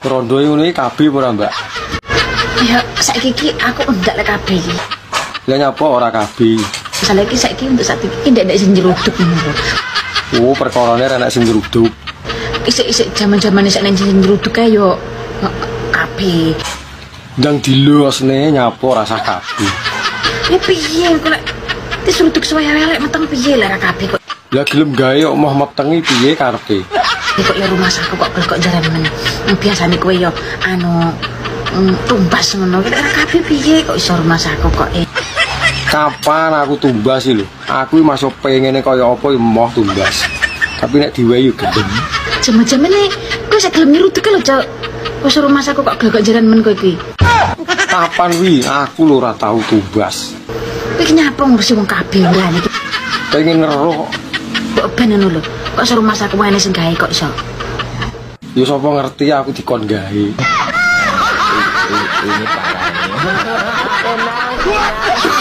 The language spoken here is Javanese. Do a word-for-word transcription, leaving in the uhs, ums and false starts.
Rondo ngono iki kabeh ora, Mbak? Ya saiki iki aku ndak lek kabeh iki. Lah nyapa ora kabeh? Misale iki saiki untuk saat iki ndak nek sing jeruduk ngono. Oh, perkarane renek sing jeruduk. Isik-isik jaman-jamane sak nang sing jeruduk kae yo kabeh. Ndang dilosne nyapa rasa kabeh. Ya piye kok lek diseruduk suwe elek meteng piye lek kabeh kok. Lah gelem gawe kok moh metengi piye karepe? Ya kok ya rumah saku kok kok jaran men. Biasane kowe yo anu tumbas ngono. Lek kabeh piye kok iso rumah saku kok. Eh. Kapan aku tumbas sih lho? Aku masuk pengene kaya apa moh tumbas. Tapi nek diwehi yo gedeng. Jaman-jamane kowe sak gelem nyeruduk lho, Cok. Wis rumah saku kok gak jaran men kowe iki. Kapan wi aku lho ora tau tumbas. Iki nyapa ngurusi wong kabeh ora iki. Pengen ngeroh. Kok ben ngono lho. Kok iso rumah saku wae sing gawe kok iso. Ya sapa ngerti aku dikon gawe. Ini parah.